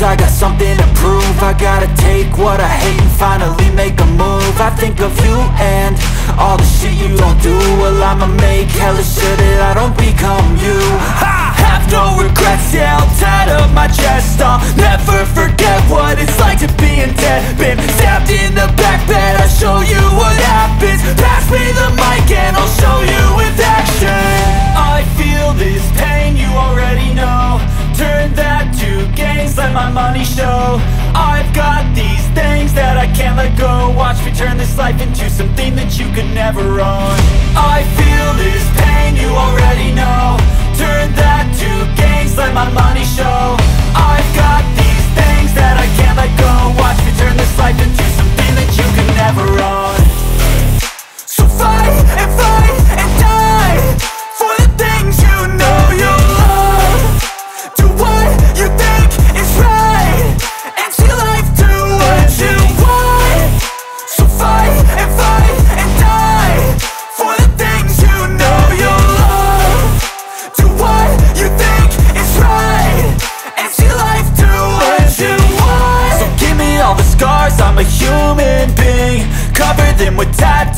I got something to prove. I gotta take what I hate and finally make a move. I think of you and all the shit you don't do. Well, I'ma make hella sure that I don't become you. I have no regrets, yeah, I'll tie up my chest. I'll never forget what it's like to be in debt. Been stabbed in the back bed, I'll show you what happens. Pass me the mic and I'll show you with action. I feel this pain, you already know. Turn that to gains, let my money show. I've got these things that I can't let go. Watch me turn this life into something that you could never own. I feel this pain, you already know. Turn that to gains, let my money show. I've got these things that I can't let go. Watch me turn this life into something that you could never own. So fight and die for the things you know you love. Do what you think is right and see life do what you want. So fight and die for the things you know you love. Do what you think is right and see life do what you want. So give me all the scars, I'm a human being. Cover them with tattoos,